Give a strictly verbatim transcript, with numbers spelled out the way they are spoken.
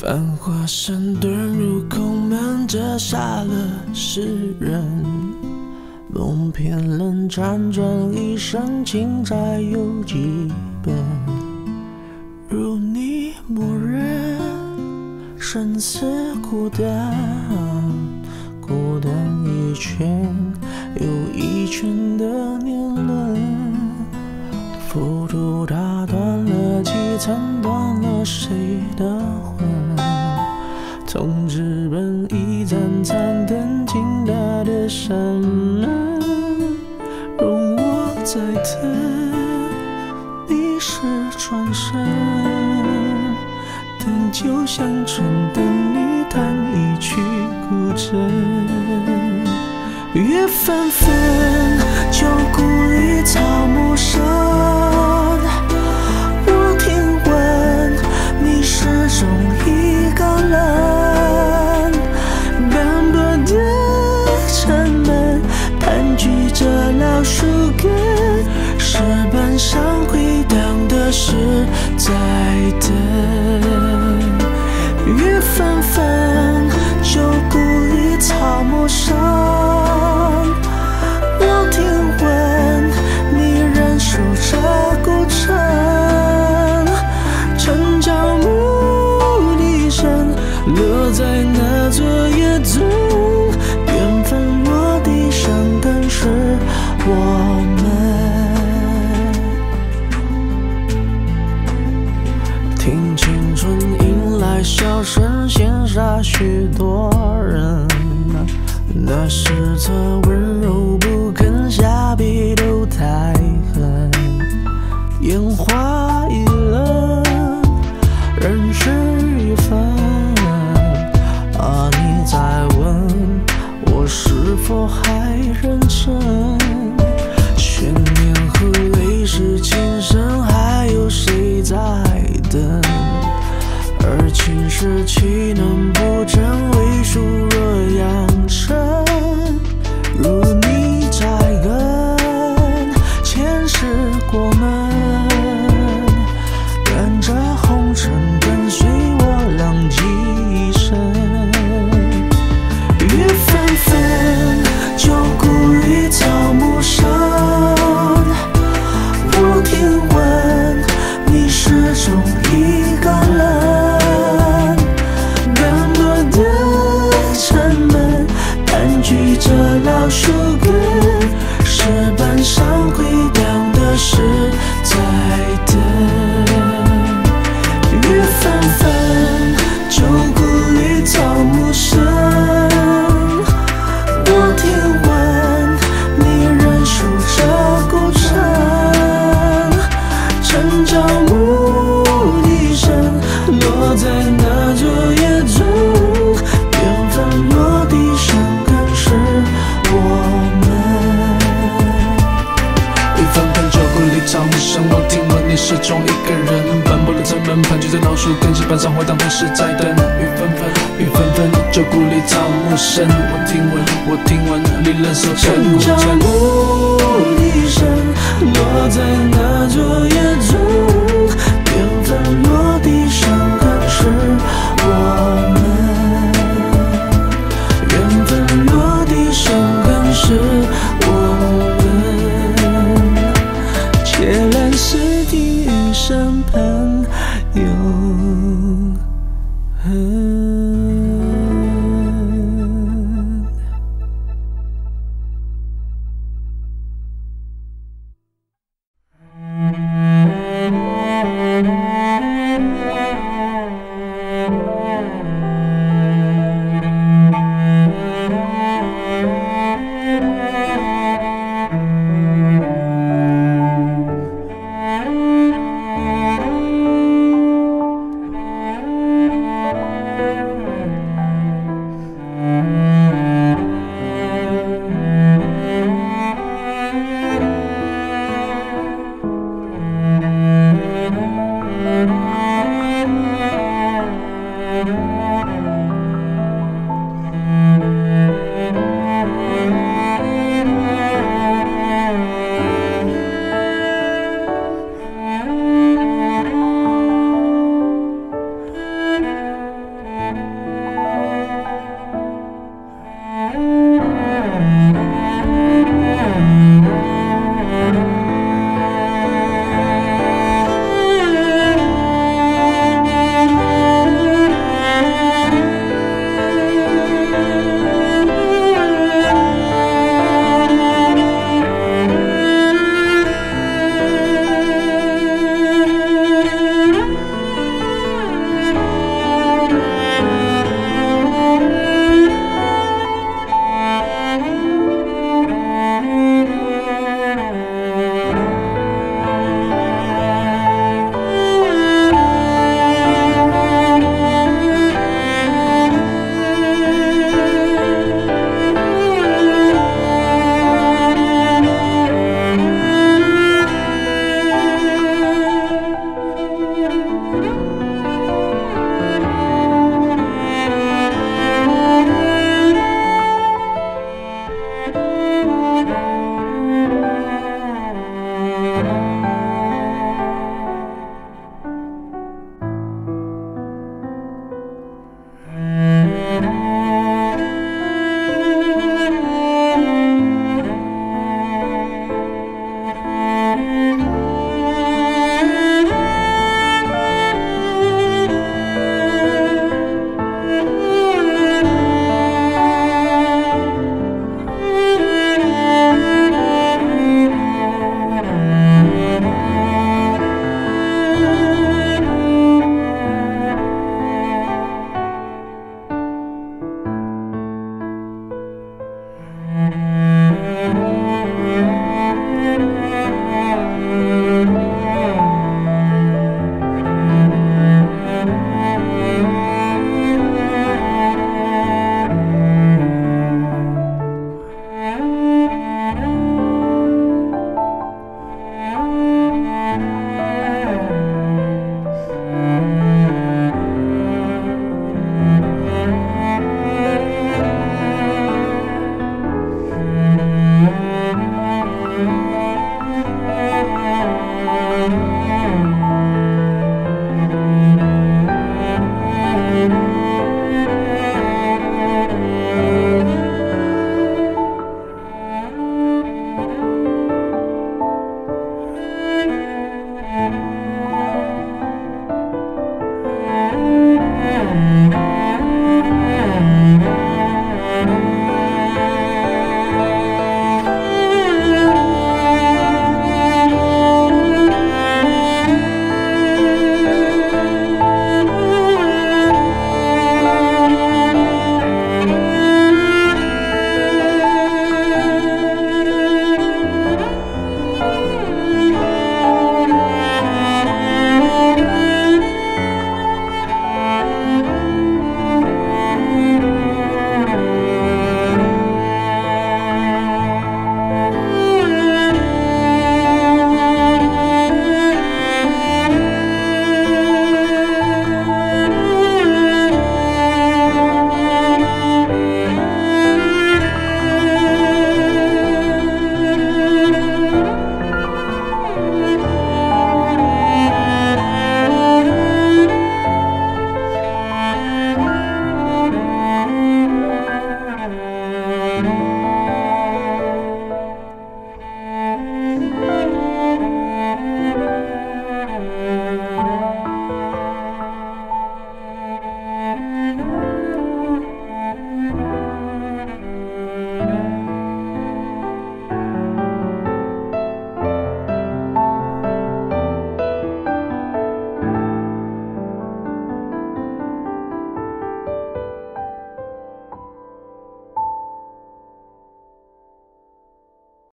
繁华声遁入空门，折煞了世人。梦偏冷，辗转一生，情债有几本？如你默认，生死孤单，孤单一圈又一圈的年轮。浮屠打断了几层，断了谁的魂？从纸本一盏盏灯，倾大的山门，容我再等，你是转身，等酒香醇，等你弹一曲古筝。月纷纷，旧故里草木深。我听闻你始终一个人，斑驳的城门盘踞着老树根，石板上回荡的是在等。月纷纷，旧故里草木深。我听闻你仍守着古城，城郊牧笛声落在那座野中，缘分落地生根是我们。听青春迎来笑声，羡煞许多人。那是侧温柔不肯下笔都太狠，烟花易冷，人事已分。啊，你在问我是否还认真？千年和泪是情深，还有谁在等？而情是岂能不真？为数若扬尘，如你摘根，前世过门，愿这红尘跟随我浪迹一生。月纷纷，旧故里草木深。我听闻你始终一个人。举着老树根，石板上回荡的是在等。月纷纷，旧故里草木深。我听闻你仍守着古城，城郊牧笛声落在那座野中，缘分落地生。草木深，我听闻你始终一个人，斑驳的城门盘踞在老树根，石板上回荡的是在等。雨纷纷，雨纷纷，旧故里草木深。我听闻，我听闻你仍守着古城。城郊牧笛声落在那座野中，缘分落地生根是我们，缘分落地生根是我们。结来是地与生朋永恒。 了。